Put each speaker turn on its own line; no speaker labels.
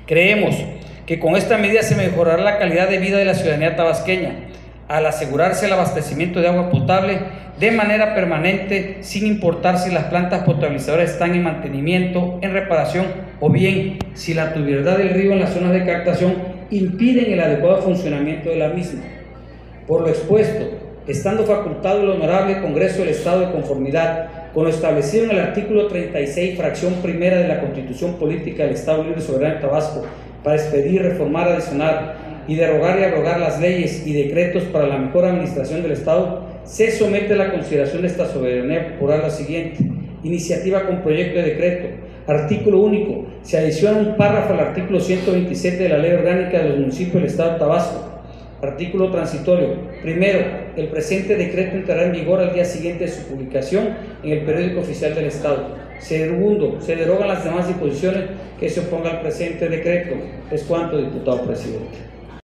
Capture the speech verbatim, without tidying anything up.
Creemos que con esta medida se mejorará la calidad de vida de la ciudadanía tabasqueña, al asegurarse el abastecimiento de agua potable de manera permanente, sin importar si las plantas potabilizadoras están en mantenimiento, en reparación, o bien si la tubería del río en las zonas de captación impiden el adecuado funcionamiento de la misma. Por lo expuesto, estando facultado el Honorable Congreso del Estado de conformidad con lo establecido en el artículo treinta y seis, fracción primera de la Constitución Política del Estado Libre y Soberano de Tabasco, para expedir, reformar, adicionar y derogar y abrogar las leyes y decretos para la mejor administración del Estado, se somete a la consideración de esta soberanía popular la siguiente: iniciativa con proyecto de decreto. Artículo único. Se adiciona un párrafo al artículo ciento veintisiete de la Ley Orgánica de los Municipios del Estado de Tabasco. Artículo transitorio. Primero, el presente decreto entrará en vigor al día siguiente de su publicación en el Periódico Oficial del Estado. Segundo, se derogan las demás disposiciones que se opongan al presente decreto. Es cuanto, diputado presidente.